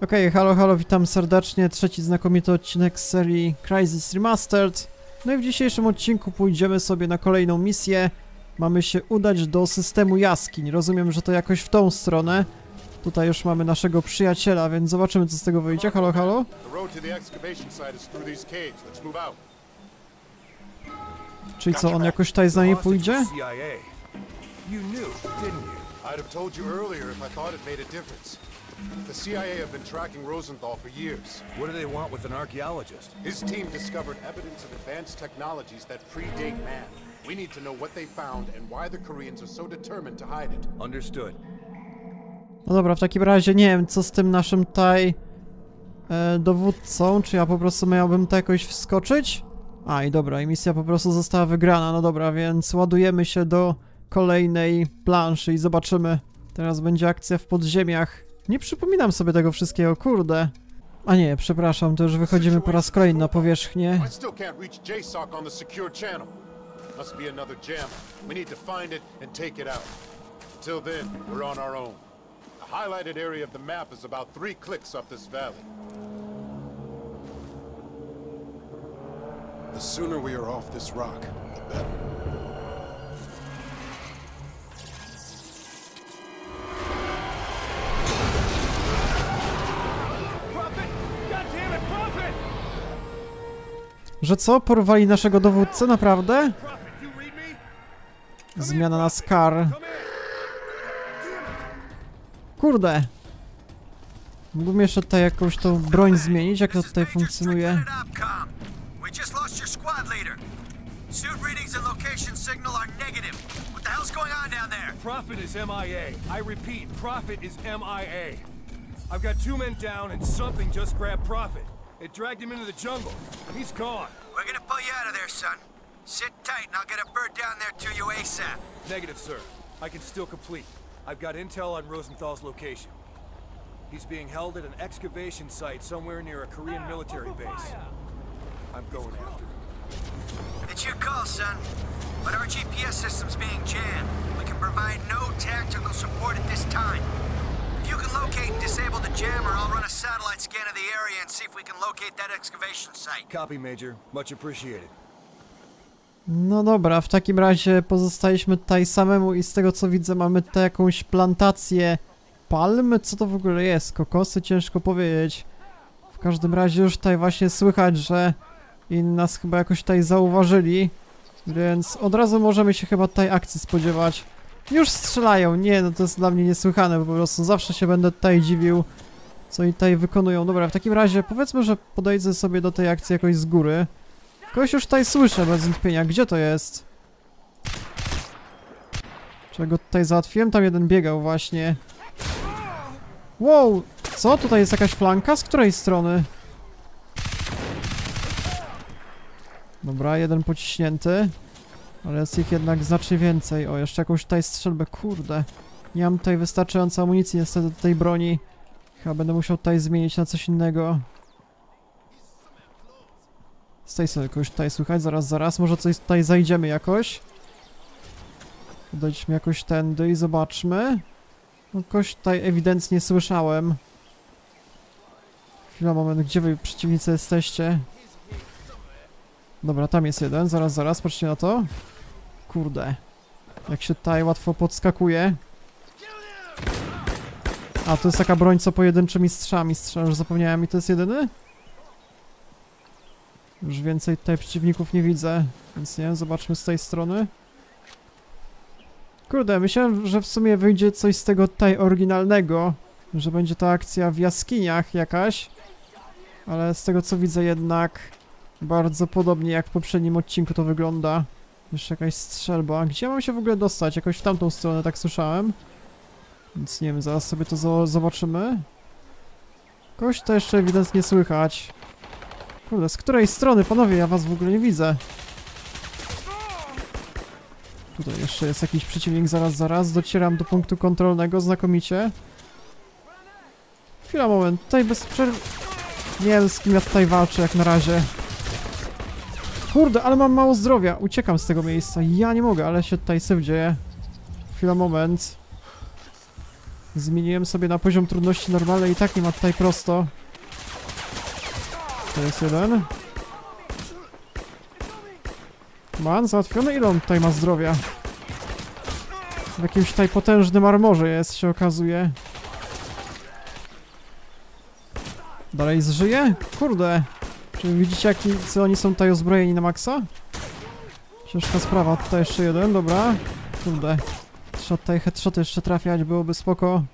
Okej, halo, halo, witam serdecznie. Trzeci znakomity odcinek z serii Crysis Remastered. No i w dzisiejszym odcinku pójdziemy sobie na kolejną misję. Mamy się udać do systemu jaskiń. Rozumiem, że to jakoś w tą stronę. Tutaj już mamy naszego przyjaciela, więc zobaczymy, co z tego wyjdzie. Halo, halo. Czyli co, on jakoś tutaj z nami pójdzie? I'd have told you earlier if I thought it made a difference. The CIA have been tracking Rosenthal for years. What do they want with an archaeologist? His team discovered evidence of advanced technologies that predate man. We need to know what they found and why the Koreans are so determined to hide it. Understood. No dobra, w takim razie nie wiem, co z tym naszym tutaj dowódcą. Czy ja po prostu miałbym to jakoś wskoczyć? A i dobra, i misja po prostu została wygrana. No dobra, więc ładujemy się do kolejnej planszy i zobaczymy. Teraz będzie akcja w podziemiach. Nie przypominam sobie tego wszystkiego, kurde. A nie, przepraszam, to już wychodzimy po raz kolejny na powierzchnię. I still can't reach JSOC on the secure channel. Must be another jam. We need to find it and take it out. Until then, we're on our own. The highlighted area of the map is about 3 clicks up this valley. The sooner we are off this rock, the better. Że co? Porwali naszego dowódcę? Naprawdę? Zmiana na Scar. Kurde. Mógłbym jeszcze tutaj jakąś tą broń zmienić, jak to tutaj funkcjonuje. Prophet is MIA. I repeat, Prophet is MIA. I've got 2 men down and something just grabbed Prophet. It dragged him into the jungle. He's gone. We're gonna pull you out of there, son. Sit tight and I'll get a bird down there to you ASAP. Negative, sir. I can still complete. I've got intel on Rosenthal's location. He's being held at an excavation site somewhere near a Korean military base. I'm going after him. It's your call, son. But our GPS system's being jammed. We can provide no tactical support at this time. If you can locate and disable the jammer, I'll run a satellite scan of the area and see if we can locate that excavation site. Copy, Major. Much appreciated. No dobra, w takim razie pozostaliśmy tutaj samemu i z tego co widzę mamy tutaj jakąś plantację palm. Co to w ogóle jest? Kokosy? Ciężko powiedzieć. W każdym razie już tutaj właśnie słychać, że inni nas chyba jakoś tutaj zauważyli. Więc od razu możemy się chyba tutaj akcji spodziewać. Już strzelają, nie, no to jest dla mnie niesłychane, bo po prostu zawsze się będę tutaj dziwił, co oni tutaj wykonują. Dobra, w takim razie powiedzmy, że podejdę sobie do tej akcji jakoś z góry. Kogoś już tutaj słyszę, bez wątpienia. Gdzie to jest? Czego tutaj załatwiłem? Tam jeden biegał właśnie. Wow! Co? Tutaj jest jakaś flanka? Z której strony? Dobra, jeden pociśnięty. Ale jest ich jednak znacznie więcej. O, jeszcze jakąś tutaj strzelbę. Kurde. Nie mam tutaj wystarczająco amunicji niestety do tej broni. Chyba będę musiał tutaj zmienić na coś innego. Z tej strony kogoś tutaj słychać. Zaraz. Może coś tutaj zajdziemy jakoś. Podejdźmy jakoś tędy i zobaczmy. No kogoś tutaj ewidentnie słyszałem. Chwila, moment. Gdzie wy przeciwnicy jesteście? Dobra, tam jest jeden. Zaraz. Patrzcie na to. Kurde. Jak się tutaj łatwo podskakuje. A, to jest taka broń, co pojedynczymi strzałami strzela. Już zapomniałem, i to jest jedyny? Już więcej tutaj przeciwników nie widzę. Więc nie wiem, zobaczmy z tej strony. Kurde, myślałem, że w sumie wyjdzie coś z tego tutaj oryginalnego. Że będzie to akcja w jaskiniach jakaś. Ale z tego co widzę jednak bardzo podobnie jak w poprzednim odcinku to wygląda. Jeszcze jakaś strzelba. Gdzie mam się w ogóle dostać? Jakoś w tamtą stronę, tak słyszałem. Więc nie wiem, zaraz sobie to zobaczymy. Kogoś to jeszcze ewidentnie słychać. Kurde, z której strony? Panowie, ja was w ogóle nie widzę. Tutaj jeszcze jest jakiś przeciwnik, zaraz. Docieram do punktu kontrolnego, znakomicie. Chwila, moment, tutaj bez przerwy... Nie wiem, z kim ja tutaj walczę jak na razie. Kurde, ale mam mało zdrowia. Uciekam z tego miejsca. Ja nie mogę, ale się tutaj syf dzieje. Chwila, moment. Zmieniłem sobie na poziom trudności normalny i tak nie ma tutaj prosto. To jest jeden. Man, załatwiony? Ile on tutaj ma zdrowia? W jakimś tutaj potężnym armorze jest, się okazuje. Dalej zżyje? Kurde. Czy widzicie, co oni są tutaj uzbrojeni na maksa? Ciężka sprawa. Tutaj jeszcze jeden, dobra. Kurde. Trzeba tutaj headshoty jeszcze trafiać, byłoby spoko.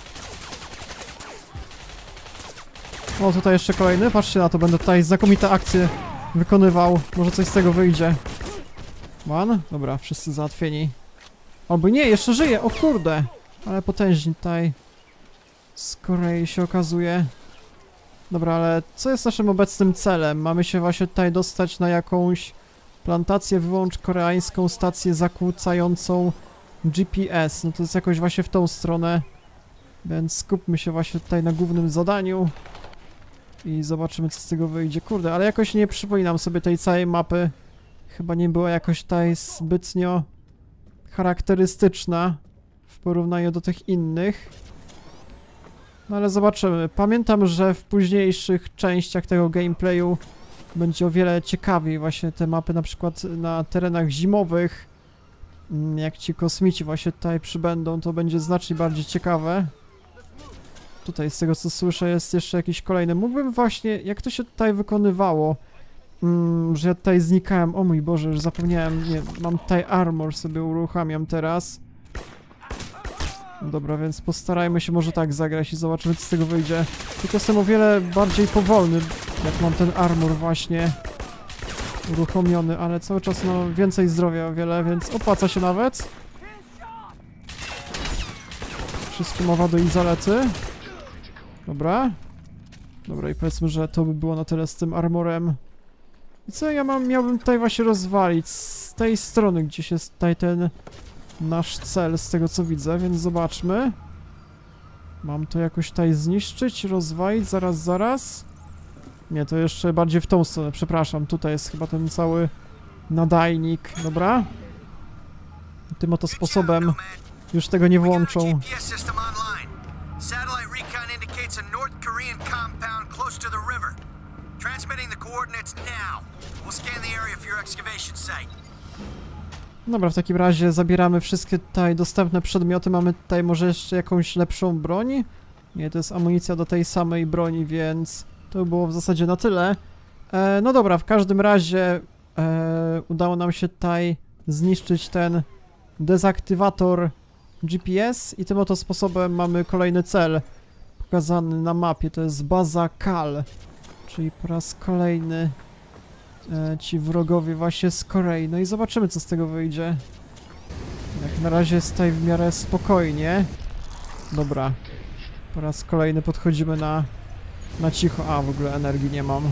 O, tutaj jeszcze kolejny. Patrzcie na to, będę tutaj znakomite akcje wykonywał. Może coś z tego wyjdzie. Man? Dobra, wszyscy załatwieni. Oby nie, jeszcze żyje, o kurde. Ale potężni tutaj z Korei się okazuje. Dobra, ale co jest naszym obecnym celem? Mamy się właśnie tutaj dostać na jakąś plantację, wyłącz koreańską stację zakłócającą GPS. No to jest jakoś właśnie w tą stronę. Więc skupmy się właśnie tutaj na głównym zadaniu. I zobaczymy, co z tego wyjdzie. Kurde, ale jakoś nie przypominam sobie tej całej mapy. Chyba nie była jakoś tutaj zbytnio charakterystyczna w porównaniu do tych innych. No ale zobaczymy. Pamiętam, że w późniejszych częściach tego gameplayu będzie o wiele ciekawiej właśnie te mapy, na przykład na terenach zimowych. Jak ci kosmici właśnie tutaj przybędą, to będzie znacznie bardziej ciekawe. Tutaj z tego co słyszę jest jeszcze jakiś kolejny. Mógłbym właśnie, jak to się tutaj wykonywało, że ja tutaj znikałem. O mój Boże, już zapomniałem. Nie, mam tutaj armor, sobie uruchamiam teraz. Dobra, więc postarajmy się może tak zagrać i zobaczymy, co z tego wyjdzie. Tylko jestem o wiele bardziej powolny, jak mam ten armor właśnie uruchomiony, ale cały czas no więcej zdrowia o wiele, więc opłaca się nawet. Wszystko ma wady i zalety. Dobra. Dobra, i powiedzmy, że to by było na tyle z tym armorem. I co ja miałbym tutaj właśnie rozwalić? Z tej strony gdzieś jest tutaj ten nasz cel, z tego co widzę, więc zobaczmy. Mam to jakoś tutaj zniszczyć, rozwalić, zaraz. Nie, to jeszcze bardziej w tą stronę, przepraszam. Tutaj jest chyba ten cały nadajnik, dobra? Tym oto sposobem już tego nie włączą. Dobra, w takim razie zabieramy wszystkie tutaj dostępne przedmioty. Mamy tutaj może jeszcze jakąś lepszą broń. Nie, to jest amunicja do tej samej broni, więc to by było w zasadzie na tyle. No dobra, w każdym razie udało nam się tutaj zniszczyć ten dezaktywator GPS i tym oto sposobem mamy kolejny cel pokazany na mapie. To jest baza Kal, czyli po raz kolejny ci wrogowie właśnie z Korei. No i zobaczymy, co z tego wyjdzie. Jak na razie jest tutaj w miarę spokojnie. Dobra. Po raz kolejny podchodzimy na cicho. A, w ogóle energii nie mam.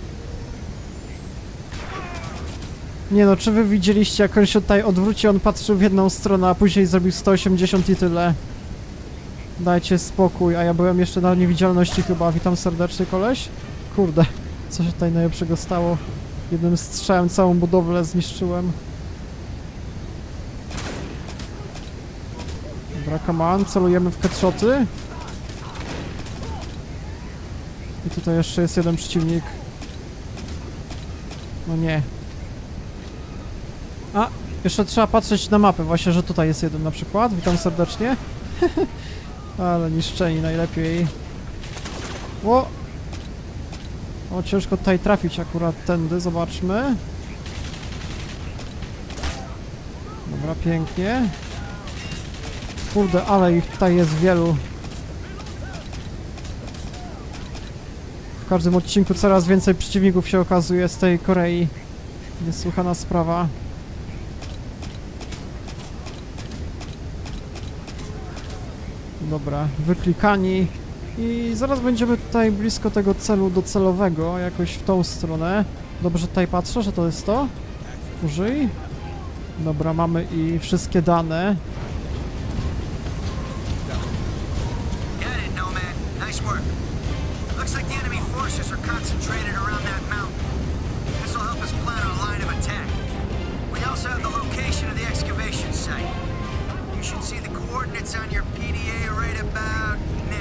Nie no, czy wy widzieliście, jak on się tutaj odwrócił, on patrzył w jedną stronę, a później zrobił 180 i tyle. Dajcie spokój, a ja byłem jeszcze na niewidzialności chyba. Witam serdecznie, koleś. Kurde, co się tutaj najlepszego stało? Jednym strzałem całą budowlę zniszczyłem. Dobra, come on, celujemy w headshoty. I tutaj jeszcze jest jeden przeciwnik. No nie. A, jeszcze trzeba patrzeć na mapę właśnie, że tutaj jest jeden na przykład. Witam serdecznie. Ale niszczeni najlepiej. O, ciężko tutaj trafić akurat tędy, zobaczmy. Dobra, pięknie. Kurde, ale ich tutaj jest wielu. W każdym odcinku coraz więcej przeciwników się okazuje z tej Korei. Niesłychana sprawa. Dobra, wyklikani. I zaraz będziemy tutaj blisko tego celu docelowego, jakoś w tą stronę. Dobrze tutaj patrzę, że to jest to? Użyj. Dobra, mamy i wszystkie dane. You should see the coordinates on your PDA right about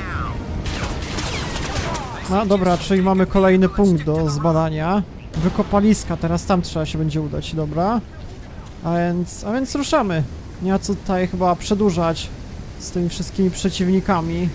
now. No dobra, czyli mamy kolejny punkt do zbadania. Wykopaliska, teraz tam trzeba się będzie udać, dobra. A więc ruszamy. Nie ma co tutaj chyba przedłużać z tymi wszystkimi przeciwnikami.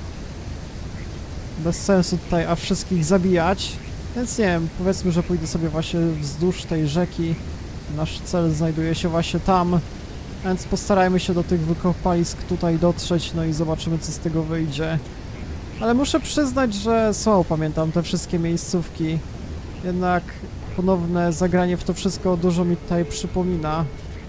Bez sensu tutaj aż wszystkich zabijać. Więc nie wiem, powiedzmy, że pójdę sobie właśnie wzdłuż tej rzeki. Nasz cel znajduje się właśnie tam. Więc postarajmy się do tych wykopalisk tutaj dotrzeć, no i zobaczymy, co z tego wyjdzie. Ale muszę przyznać, że słabo pamiętam te wszystkie miejscówki. Jednak ponowne zagranie w to wszystko dużo mi tutaj przypomina.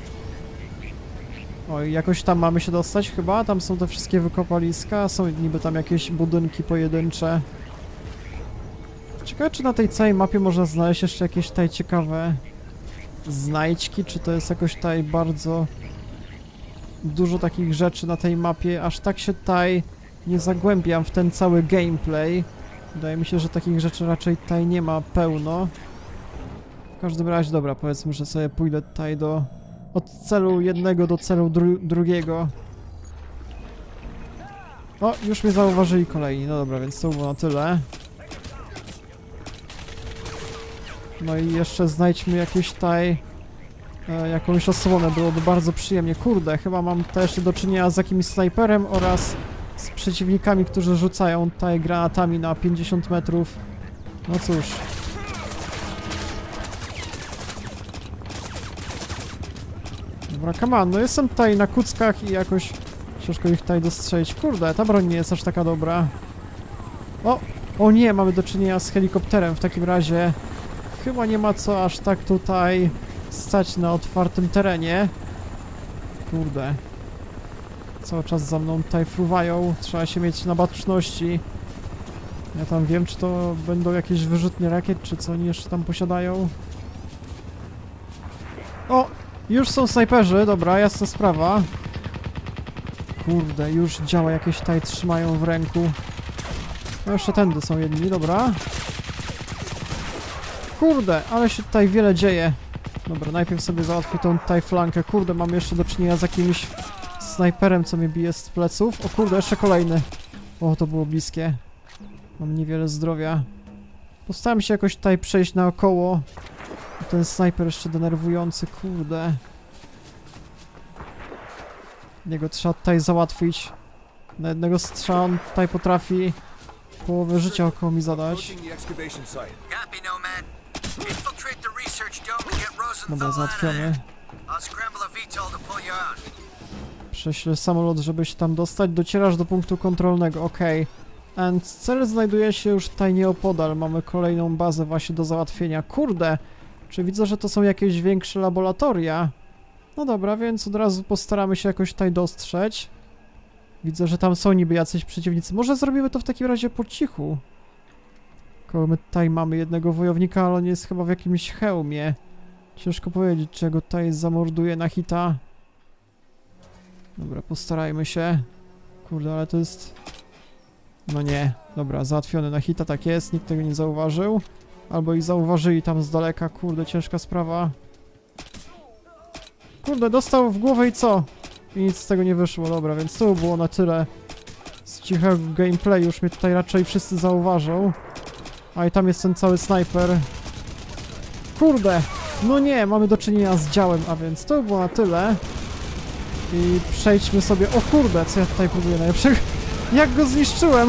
Oj, jakoś tam mamy się dostać chyba? Tam są te wszystkie wykopaliska, są niby tam jakieś budynki pojedyncze. Ciekawe, czy na tej całej mapie można znaleźć jeszcze jakieś tutaj ciekawe znajdźki, czy to jest jakoś tutaj bardzo dużo takich rzeczy na tej mapie, aż tak się tutaj nie zagłębiam w ten cały gameplay. Wydaje mi się, że takich rzeczy raczej tutaj nie ma pełno. W każdym razie, dobra, powiedzmy, że sobie pójdę tutaj od celu jednego do celu drugiego. O, już mnie zauważyli kolejni, no dobra, więc to było na tyle. No i jeszcze znajdźmy jakieś tutaj jakąś osłonę, byłoby bardzo przyjemnie. Kurde, chyba mam tutaj jeszcze do czynienia z jakimś snajperem oraz z przeciwnikami, którzy rzucają tutaj granatami na 50 metrów. No cóż. Dobra, come on, no jestem tutaj na kuckach i jakoś ciężko ich tutaj dostrzelić. Kurde, ta broń nie jest aż taka dobra. O nie, mamy do czynienia z helikopterem. W takim razie chyba nie ma co aż tak tutaj stać na otwartym terenie. Kurde. Cały czas za mną tutaj fruwają. Trzeba się mieć na baczności. Ja tam wiem, czy to będą jakieś wyrzutnie rakiet, czy co oni jeszcze tam posiadają. O! Już są snajperzy, dobra, jasna sprawa. Kurde, już działa jakieś tutaj trzymają w ręku. No jeszcze tędy są jedni, dobra. Kurde, ale się tutaj wiele dzieje. Dobra, najpierw sobie załatwię tą tutaj flankę. Kurde, mam jeszcze do czynienia z jakimś snajperem, co mnie bije z pleców. O kurde, jeszcze kolejny. O, to było bliskie. Mam niewiele zdrowia. Postaram się jakoś tutaj przejść naokoło. Ten snajper jeszcze denerwujący, kurde. Niego trzeba tutaj załatwić. Na jednego strzała on tutaj potrafi połowę życia około mi zadać. Dobra, załatwiony. Prześlę samolot, żeby się tam dostać. Docierasz do punktu kontrolnego, okej. And cel znajduje się już tutaj nieopodal. Mamy kolejną bazę właśnie do załatwienia. Kurde! Czy widzę, że to są jakieś większe laboratoria? No dobra, więc od razu postaramy się jakoś tutaj dostrzeć. Widzę, że tam są niby jacyś przeciwnicy. Może zrobimy to w takim razie po cichu. Koło my tutaj mamy jednego wojownika, ale on jest chyba w jakimś hełmie. Ciężko powiedzieć, czego tutaj zamorduje na hita. Dobra, postarajmy się. Kurde, ale to jest... No nie. Dobra, załatwiony na hita, tak jest. Nikt tego nie zauważył. Albo ich zauważyli tam z daleka. Kurde, ciężka sprawa. Kurde, dostał w głowę i co? I nic z tego nie wyszło. Dobra, więc to było na tyle z cichego gameplay. Już mnie tutaj raczej wszyscy zauważą. A i tam jest ten cały snajper. Kurde! No nie, mamy do czynienia z działem, a więc to było na tyle. I przejdźmy sobie... O kurde, co ja tutaj próbuję najlepszego? Jak go zniszczyłem!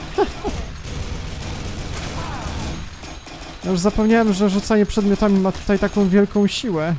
Ja już zapomniałem, że rzucanie przedmiotami ma tutaj taką wielką siłę.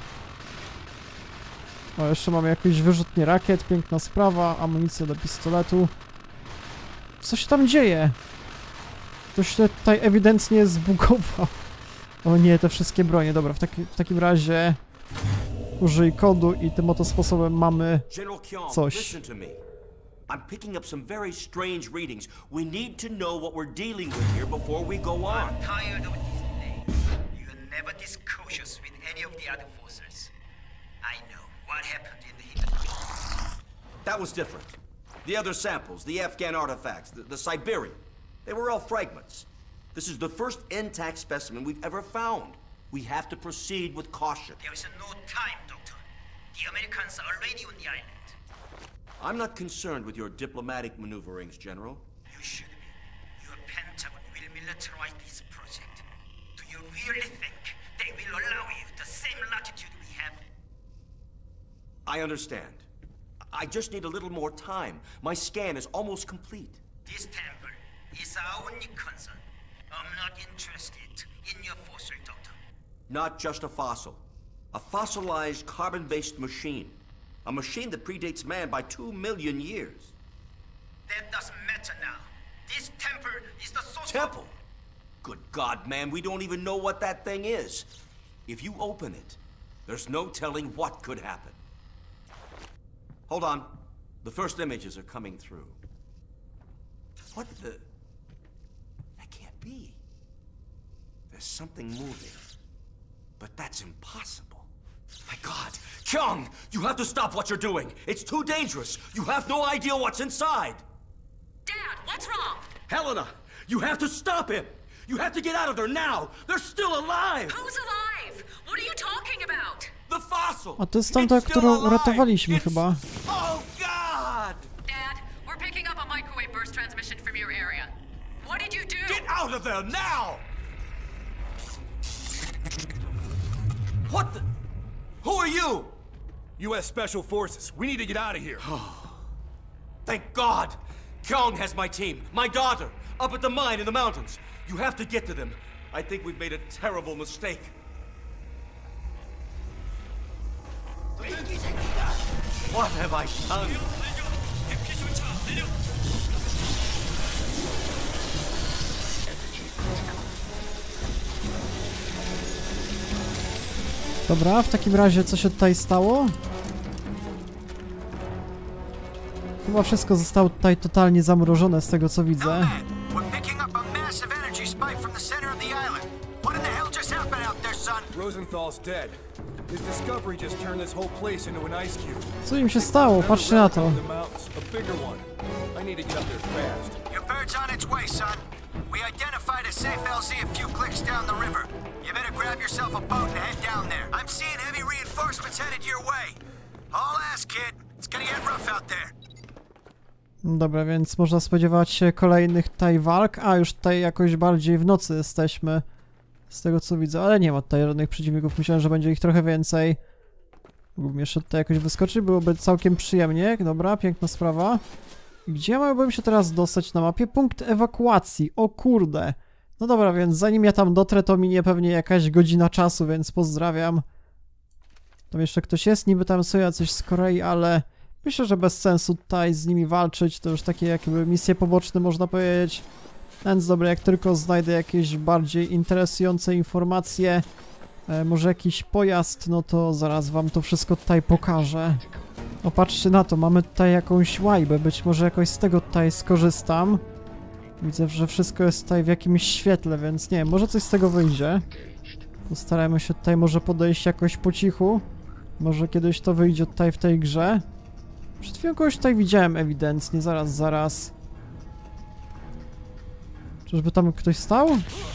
O, jeszcze mamy jakieś wyrzutnie rakiet, piękna sprawa, amunicja do pistoletu. Co się tam dzieje? Ktoś się tutaj ewidentnie zbugował. O nie, te wszystkie bronie. Dobra, w takim razie użyj kodu i tym oto sposobem mamy coś. I'm picking up some very strange readings. We need to know what we're dealing with here before we go on. I'm tired of this name. You're never this cautious with any of the other forces. I know what happened in the Hindenburg. That was different. The other samples, the Afghan artifacts, the Siberian, they were all fragments. This is the first intact specimen we've ever found. We have to proceed with caution. There is no time, Doctor. The Americans are already on the island. I'm not concerned with your diplomatic maneuverings, General. You should be. Your Pentagon will militarize this project. Do you really think they will allow you the same latitude we have? I understand. I just need a little more time. My scan is almost complete. This temple is our only concern. I'm not interested in your fossil, Doctor. Not just a fossil. A fossilized carbon-based machine. A machine that predates man by 2 million years. That doesn't matter now. This temple is the source Temple? Good God, man, we don't even know what that thing is. If you open it, there's no telling what could happen. Hold on. The first images are coming through. What the... That can't be. There's something moving. But that's impossible. My God! Kyung! You have to stop what you're doing! It's too dangerous! You have no idea what's inside! Dad, what's wrong? Helena! You have to stop him! You have to get out of there now! They're still alive! Who's alive? What are you talking about? The fossil! A to jest tamta, którą uratowaliśmy chyba. Oh God! Dad, we're picking up a microwave burst transmission from your area. What did you do? Get out of there now! What the... Who are you? U.S. Special Forces. We need to get out of here. Thank God! Kyung has my team, my daughter, up at the mine in the mountains. You have to get to them. I think we've made a terrible mistake. What have I done? Dobra, w takim razie co się tutaj stało? Chyba wszystko zostało tutaj totalnie zamrożone z tego co widzę. We're picking up a massive energy spike from the center of the island. What in the hell just happened out there, son? Rosenthal's dead. His discovery just turned this whole place into an ice cube. Co im się stało? Patrzcie na to. In the mountains, a bigger one. I need to get up there fast. Your bird's on its way, son. We identified a safe LZ a few clicks down the river. You better grab yourself a boat and head down there. I'm seeing heavy reinforcements headed your way. All ass, kid. It's gonna get rough out there. Dobra, więc można spodziewać się kolejnych tutaj walk. A, już tutaj jakoś bardziej w nocy jesteśmy. Z tego co widzę, ale nie ma tutaj żadnych przeciwników. Myślałem, że będzie ich trochę więcej. Mógłbym jeszcze tutaj jakoś wyskoczyć, byłoby całkiem przyjemnie. Dobra, piękna sprawa. Gdzie miałbym się teraz dostać na mapie? Punkt ewakuacji. O kurde. No dobra, więc zanim ja tam dotrę, to minie pewnie jakaś godzina czasu, więc pozdrawiam. Tam jeszcze ktoś jest, niby tam są jacyś z Korei, ale myślę, że bez sensu tutaj z nimi walczyć. To już takie jakby misje poboczne, można powiedzieć. Więc dobra, jak tylko znajdę jakieś bardziej interesujące informacje, może jakiś pojazd, no to zaraz wam to wszystko tutaj pokażę. O, patrzcie na to, mamy tutaj jakąś łajbę, być może jakoś z tego tutaj skorzystam. Widzę, że wszystko jest tutaj w jakimś świetle, więc nie wiem, może coś z tego wyjdzie. Postarajmy się tutaj może podejść jakoś po cichu. Może kiedyś to wyjdzie tutaj w tej grze. Przed chwilą kogoś tutaj widziałem ewidentnie, zaraz. Czyżby tam ktoś stał?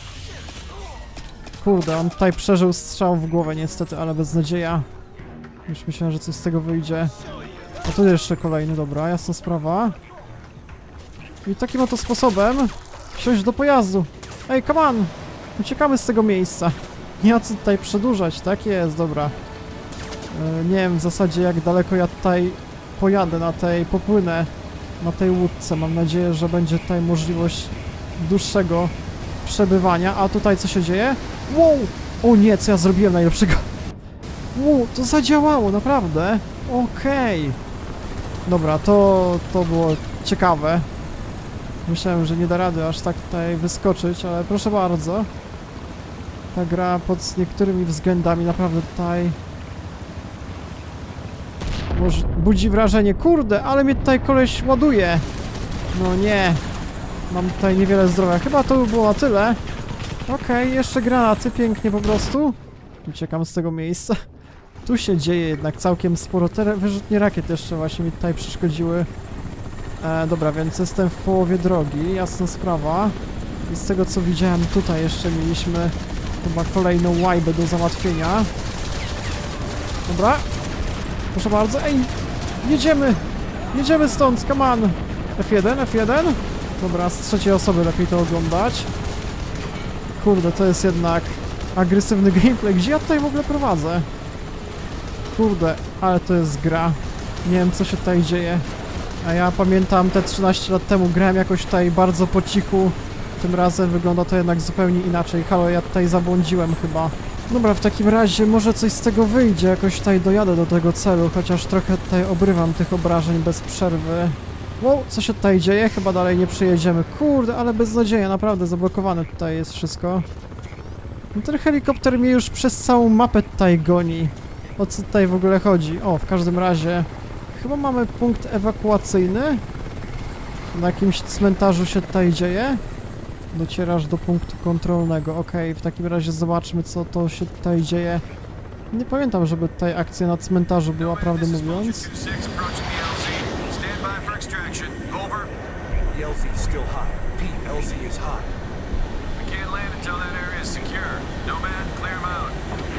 Kurde, on tutaj przeżył strzał w głowę niestety, ale beznadzieja. Już myślałem, że coś z tego wyjdzie. A tu jeszcze kolejny, dobra, jasna sprawa. I takim oto sposobem wsiąść do pojazdu. Ej, come on! Uciekamy z tego miejsca. Nie ma co tutaj przedłużać, tak jest, dobra. Nie wiem w zasadzie jak daleko ja tutaj pojadę popłynę na tej łódce. Mam nadzieję, że będzie tutaj możliwość dłuższego przebywania. A tutaj co się dzieje? Wow! O nie, co ja zrobiłem najlepszego? Wow, to zadziałało, naprawdę. Okej. Dobra, to było ciekawe. Myślałem, że nie da rady aż tak tutaj wyskoczyć, ale proszę bardzo. Ta gra pod niektórymi względami naprawdę tutaj budzi wrażenie. Kurde, ale mnie tutaj koleś ładuje. No nie. Mam tutaj niewiele zdrowia. Chyba to by było na tyle. Okej, jeszcze granaty, pięknie po prostu. Uciekam z tego miejsca. Tu się dzieje jednak całkiem sporo. Te wyrzutnie rakiet jeszcze właśnie mi tutaj przeszkodziły. Dobra, więc jestem w połowie drogi, jasna sprawa. I z tego co widziałem, tutaj jeszcze mieliśmy chyba kolejną łajbę do załatwienia. Dobra. Proszę bardzo. Ej, jedziemy! Jedziemy stąd, come on! F1, F1. Dobra, z trzeciej osoby lepiej to oglądać. Kurde, to jest jednak agresywny gameplay. Gdzie ja tutaj w ogóle prowadzę? Kurde, ale to jest gra. Nie wiem, co się tutaj dzieje. A ja pamiętam, te 13 lat temu grałem jakoś tutaj bardzo po cichu. Tym razem wygląda to jednak zupełnie inaczej. Halo, ja tutaj zabłądziłem chyba. Dobra, w takim razie może coś z tego wyjdzie. Jakoś tutaj dojadę do tego celu, chociaż trochę tutaj obrywam tych obrażeń bez przerwy. Wow, co się tutaj dzieje? Chyba dalej nie przyjedziemy. Kurde, ale beznadzieja, naprawdę zablokowane tutaj jest wszystko. No ten helikopter mnie już przez całą mapę tutaj goni. O co tutaj w ogóle chodzi? O, w każdym razie chyba mamy punkt ewakuacyjny. Na jakimś cmentarzu się tutaj dzieje. Docierasz do punktu kontrolnego. Okej, w takim razie zobaczmy, co to się tutaj dzieje. Nie pamiętam, żeby tutaj akcja na cmentarzu była, prawdę mówiąc. The LZ is still hot. Pete, LZ is hot. We can't land until that area is secure. Nomad, clear them out.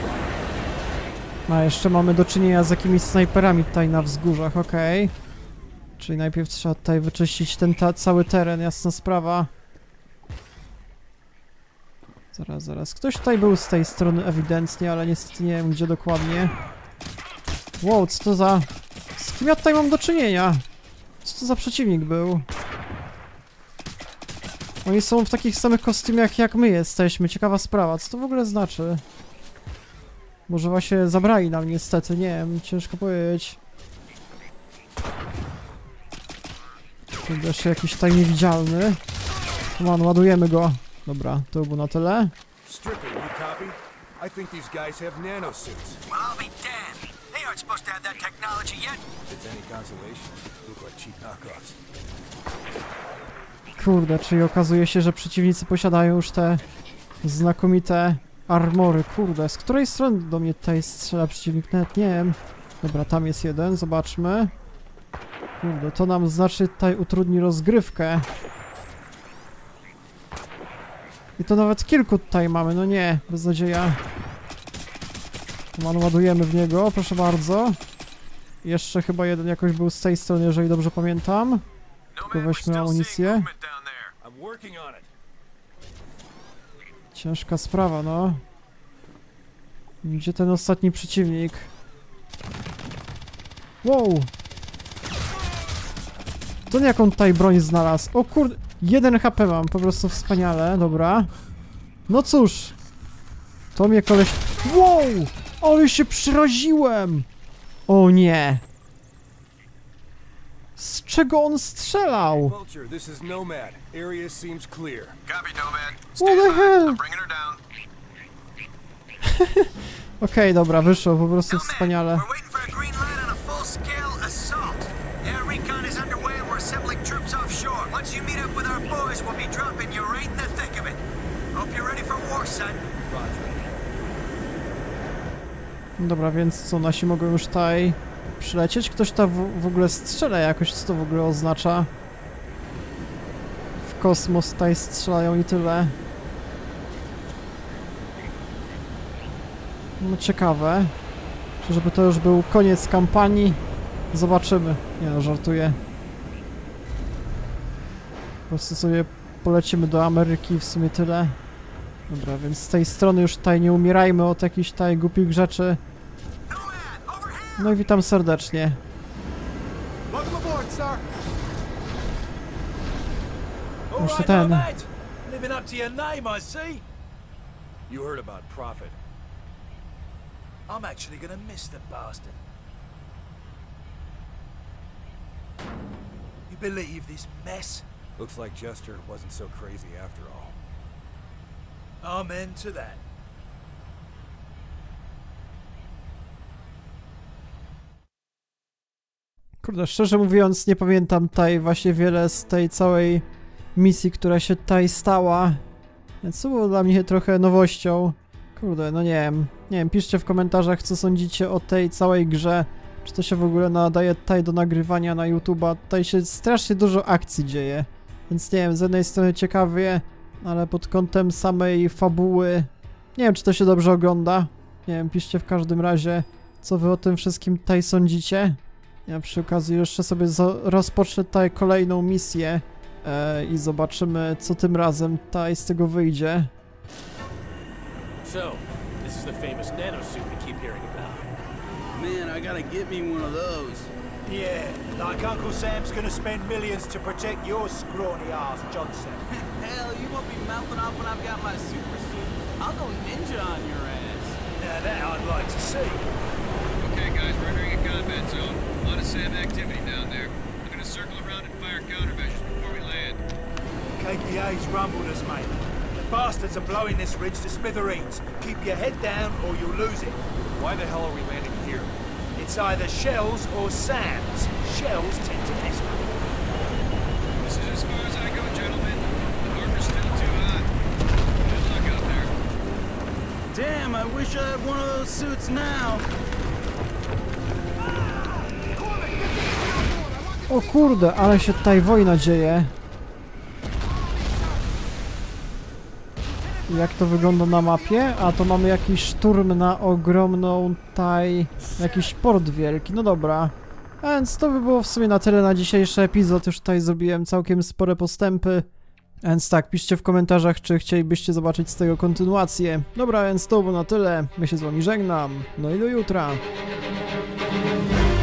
A jeszcze mamy do czynienia z jakimiś snajperami tutaj na wzgórzach, okej. Czyli najpierw trzeba tutaj wyczyścić ten cały teren, jasna sprawa. Zaraz. Ktoś tutaj był z tej strony ewidentnie, ale niestety nie wiem gdzie dokładnie. Wow, co to za... Z kim ja tutaj mam do czynienia? Co to za przeciwnik był? Oni są w takich samych kostiumach jak my jesteśmy, ciekawa sprawa. Co to w ogóle znaczy? Może właśnie zabrali nam niestety, nie wiem, ciężko powiedzieć. Tu jeszcze jakiś tutaj niewidzialny. Come on, ładujemy go. Dobra, to było na tyle. Stricker, you copy? I think these guys have nanosuits. Well, I'll be damned. They aren't supposed to have that technology yet. If it's any consolation, look like cheap knockoffs. Kurde, czyli okazuje się, że przeciwnicy posiadają już te znakomite armory. Kurde, z której strony do mnie tutaj strzela przeciwnik? Nawet nie wiem. Dobra, tam jest jeden, zobaczmy. Kurde, to nam znacznie tutaj utrudni rozgrywkę. I to nawet kilku tutaj mamy, no nie, beznadzieja. Ładujemy w niego, proszę bardzo. Jeszcze chyba jeden jakoś był z tej strony, jeżeli dobrze pamiętam. Tylko weźmy amunicję. I'm working on it. Ciężka sprawa, no. Gdzie ten ostatni przeciwnik? Wow! To nie jaką tutaj broń znalazł. O kurde, 1 HP mam, po prostu wspaniale, dobra. No cóż. To mnie koleś... Wow! Ale się przeraziłem! O nie! Z czego on strzelał? Vulture, this is Nomad. Area seems clear. Copy, Nomad. What the hell? I'm bringing her down. Okej, dobra, wyszło, po prostu Nomad, wspaniale. we're waiting for a green light on a full-scale assault. Air recon is underway and we're assembling troops offshore. Once you meet up with our boys, we'll be dropping you right in the thick of it. Hope you're ready for war, son. Dobra, więc co, nasi mogą już tutaj przylecieć? Ktoś tam w ogóle strzela jakoś, co to w ogóle oznacza? W kosmos tutaj strzelają i tyle. No ciekawe. Czy żeby to już był koniec kampanii? Zobaczymy. Nie no, żartuję. Po prostu sobie polecimy do Ameryki, w sumie tyle. Dobra, więc z tej strony już tutaj nie umierajmy od jakichś tutaj głupich rzeczy. No i witam serdecznie. Welcome aboard, sir. Jeszcze ten. Living up to your name, I see. You heard about Prophet. I'm actually gonna miss the bastard. You believe this mess? Looks like Jester wasn't so crazy after all. Amen to that. Kurde, szczerze mówiąc, nie pamiętam tutaj właśnie wiele z tej całej misji, która się tutaj stała. Więc to było dla mnie trochę nowością. Kurde, no nie wiem, piszcie w komentarzach, co sądzicie o tej całej grze. Czy to się w ogóle nadaje tutaj do nagrywania na YouTube'a. Tutaj się strasznie dużo akcji dzieje. Więc nie wiem, z jednej strony ciekawie, ale pod kątem samej fabuły nie wiem, czy to się dobrze ogląda. Nie wiem, piszcie w każdym razie, co wy o tym wszystkim tutaj sądzicie. Ja przy okazji jeszcze sobie rozpocznę tutaj kolejną misję i zobaczymy, co tym razem tutaj z tego wyjdzie. So, this is the famous nanosuit we keep hearing about. Man, I gotta get me one of those. Yeah, like Uncle Sam's gonna spend millions to protect your scrawny ass, Johnson. Hell, you won't be mouthing off when I've got my super suit. I'll go ninja on your ass. Now that I'd like to see. Okay, guys, we're entering a combat zone. A lot of SAM activity down there. I'm gonna circle around and fire countermeasures before we land. KPA's rumbled us, mate. The bastards are blowing this ridge to smithereens. Keep your head down or you'll lose it. Why the hell are we landing here? It's either Shells or Sam's. Shells tend to miss me. This is as far as I go, gentlemen. The armor's still too hot. Good luck out there. Damn, I wish I had one of those suits now. O kurde, ale się tutaj wojna dzieje. Jak to wygląda na mapie? A to mamy jakiś szturm na ogromną tutaj... jakiś port wielki, no dobra. A więc to by było w sumie na tyle na dzisiejszy epizod. Już tutaj zrobiłem całkiem spore postępy. A więc tak, piszcie w komentarzach, czy chcielibyście zobaczyć z tego kontynuację. Dobra, więc to było na tyle. Ja się z wami żegnam. No i do jutra.